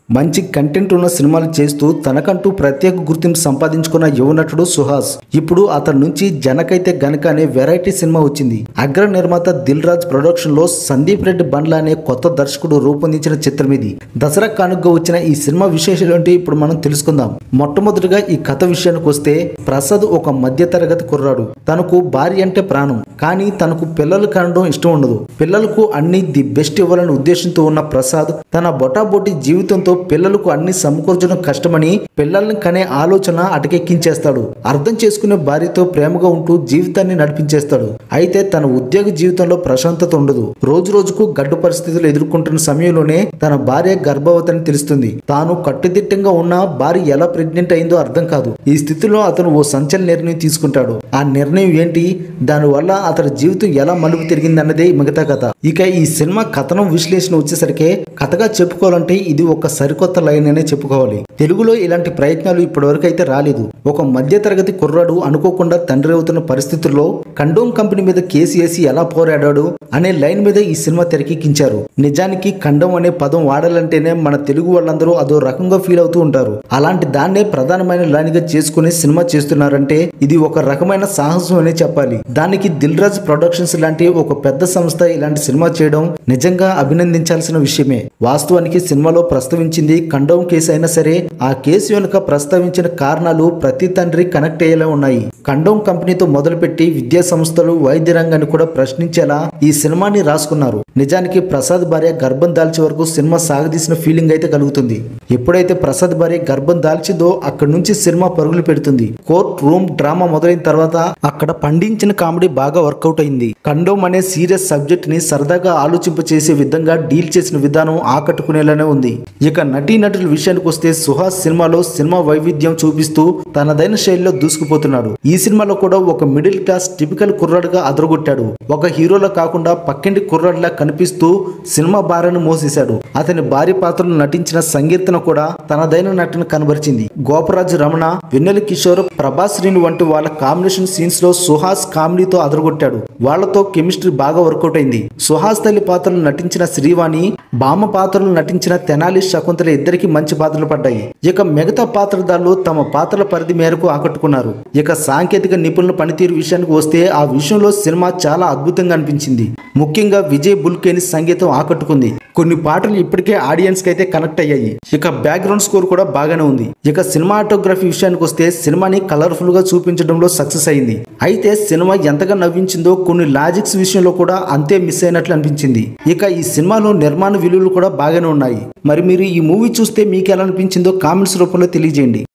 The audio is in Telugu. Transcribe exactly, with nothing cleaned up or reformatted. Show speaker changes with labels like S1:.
S1: మంచి కంటెంట్ ఉన్న సినిమాలు చేస్తూ తనకంటూ ప్రత్యేక గుర్తింపు సంపాదించుకున్న యువ నటుడు సుహాస్. ఇప్పుడు అతని నుంచి జనకైతే గనక అనే వెరైటీ సినిమా వచ్చింది. అగ్ర నిర్మాత దిల్ రాజ్ ప్రొడక్షన్ లో సందీప్ రెడ్డి బండ్ల అనే కొత్త దర్శకుడు రూపొందించిన చిత్రం ఇది. దసరా కానుకగా వచ్చిన ఈ సినిమా విశేషాలు ఏంటి ఇప్పుడు మనం తెలుసుకుందాం. మొట్టమొదటిగా ఈ కథ విషయానికి వస్తే, ప్రసాద్ ఒక మధ్య తరగతి కుర్రాడు. తనకు భార్య అంటే ప్రాణం, కానీ తనకు పిల్లలు కనడం ఇష్టం ఉండదు. పిల్లలకు అన్ని ది బెస్ట్ ఇవ్వాలనే ఉద్దేశంతో ఉన్న ప్రసాద్ తన బొటాబొటి జీవితంతో పిల్లలకు అన్ని సమకూర్చడం కష్టమని పిల్లల్ని కనే ఆలోచన అటకెక్కించేస్తాడు. అర్థం చేసుకునే భార్యతో ప్రేమగా ఉంటూ జీవితాన్ని నడిపించేస్తాడు. అయితే తన ఉద్యోగ జీవితంలో ప్రశాంతత ఉండదు. రోజు రోజుకు గడ్డు పరిస్థితులు ఎదుర్కొంటున్న సమయంలోనే తన భార్య గర్భవతిని తెలుస్తుంది. తాను కట్టుదిట్టంగా ఉన్న భార్య ఎలా ప్రెగ్నెంట్ అయిందో అర్థం కాదు. ఈ స్థితిలో అతను ఓ సంచలన నిర్ణయం తీసుకుంటాడు. ఆ నిర్ణయం ఏంటి, దానివల్ల అతని జీవితం ఎలా మలుపు తిరిగింది అన్నదే మిగతా కథ. ఇక ఈ సినిమా కథనం విశ్లేషణ వచ్చేసరికి, కథగా చెప్పుకోవాలంటే ఇది ఒక సరికొత్త లైన్ అనే చెప్పుకోవాలి. తెలుగులో ఇలాంటి ప్రయత్నాలు ఇప్పటివరకు అయితే రాలేదు. ఒక మధ్య తరగతి కుర్రాడు అనుకోకుండా తండ్రి అవుతున్న పరిస్థితుల్లో కండోమ్ కంపెనీ మీద కేసు వేసి ఎలా పోరాడాడు అనే లైన్ మీద ఈ సినిమా తెరకెక్కించారు. నిజానికి కండోమ్ అనే పదం వాడాలంటేనే మన తెలుగు వాళ్ళందరూ అదో రకంగా ఫీల్ అవుతూ ఉంటారు. అలాంటి దాన్నే ప్రధానమైన లైన్ గా చేసుకుని సినిమా చేస్తున్నారంటే ఇది ఒక రకమైన సాహసం అనే చెప్పాలి. దానికి దిల్ రాజ్ ప్రొడక్షన్స్ లాంటి ఒక పెద్ద సంస్థ ఇలాంటి సినిమా చేయడం నిజంగా అభినందించాల్సిన విషయమే. వాస్తవానికి సినిమాలో ప్రస్తావించింది కండోమ్ కేసు అయినా సరే, ఆ కేసు వెనుక ప్రస్తావించిన కారణాలు ప్రతి తండ్రి కనెక్ట్ అయ్యేలా ఉన్నాయి. కండోమ్ కంపెనీతో మొదలుపెట్టి విద్యా సంస్థలు, వైద్య రంగాన్ని కూడా ప్రశ్నించేలా ఈ సినిమాని రాసుకున్నారు. నిజానికి ప్రసాద్ భార్య గర్భం దాల్చే వరకు సినిమా సాగదీసిన ఫీలింగ్ అయితే కలుగుతుంది. ఎప్పుడైతే ప్రసాద్ భార్య గర్భం దాల్చిందో అక్కడి నుంచి సినిమా పరుగులు పెడుతుంది. కోర్ట్ రూమ్ డ్రామా మొదలైన తర్వాత అక్కడ పండించిన కామెడీ బాగా వర్కౌట్ అయింది. కండోమ్ అనే సీరియస్ సబ్జెక్ట్ ని సరదాగా ఆలోచింప చేసే విధంగా డీల్ చేసిన విధానం ఆకట్టుకునేలానే ఉంది. ఇక నటీ నటుల విషయానికి వస్తే, సుహాస్ సినిమాలో సినిమా వైవిధ్యం చూపిస్తూ తనదైన శైలిలో దూసుకుపోతున్నాడు. ఈ సినిమాలో కూడా ఒక మిడిల్ క్లాస్ టిపికల్ కుర్రాడుగా అదరగొట్టాడు. ఒక హీరోలా కాకుండా పక్కింటి కుర్రాడులా కనిపిస్తూ సినిమా భారాన్ని మోసేశాడు. అతని భార్య పాత్రలో నటించిన సంగీతన కూడా తనదైన నటన కనబరిచింది. గోపరాజు రమణ, వెన్నెల కిషోర్, ప్రభాస్ శ్రీను వంటి వాళ్ళ కాంబినేషన్ సీన్స్ లో సుహాస్ కామెడీతో అదరగొట్టాడు. వాళ్లతో కెమిస్ట్రీ బాగా వర్కౌట్ అయింది. సుహాస్ తల్లి పాత్రలు నటించిన శ్రీవాణి, బామ్మ పాత్రలు నటించిన తెనాలి శకుంతల ఇద్దరికి మంచి పాత్రలు పడ్డాయి. ఇక మిగతా పాత్రధారులు తమ పాత్రల పరిధి మేరకు ఆకట్టుకున్నారు. ఇక సాంకేతిక నిపుణుల పనితీరు విషయానికి వస్తే, ఆ విషయంలో సినిమా చాలా అద్భుతంగా అనిపించింది. ముఖ్యంగా విజయ్ బుల్కేని సంగీతం ఆకట్టుకుంది. కొన్ని పాటలు ఇప్పటికే ఆడియన్స్ కి అయితే కనెక్ట్ అయ్యాయి. ఇక బ్యాక్గ్రౌండ్ స్కోర్ కూడా బాగానే ఉంది. ఇక సినిమాటోగ్రఫీ విషయానికి వస్తే, సినిమాని కలర్ఫుల్ గా చూపించడంలో సక్సెస్ అయింది. అయితే సినిమా ఎంతగా నవ్వించిందో కొన్ని లాజిక్స్ విషయంలో కూడా అంతే మిస్ అయినట్లు అనిపించింది. ఇక ఈ సినిమాలో నిర్మాణ విలువలు కూడా బాగానే ఉన్నాయి. మరి మీరు ఈ మూవీ చూస్తే మీకు ఎలా అనిపించిందో కామెంట్స్ రూపంలో తెలియజేయండి.